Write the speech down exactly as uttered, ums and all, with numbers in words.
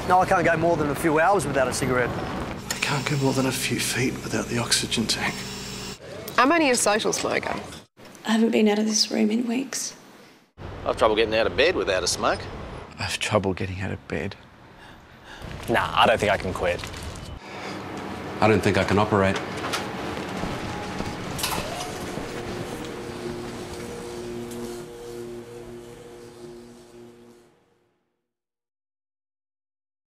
No, I can't go more than a few hours without a cigarette. I can't go more than a few feet without the oxygen tank. I'm only a social smoker. I haven't been out of this room in weeks. I've trouble getting out of bed without a smoke. I have trouble getting out of bed. Nah, I don't think I can quit. I don't think I can operate.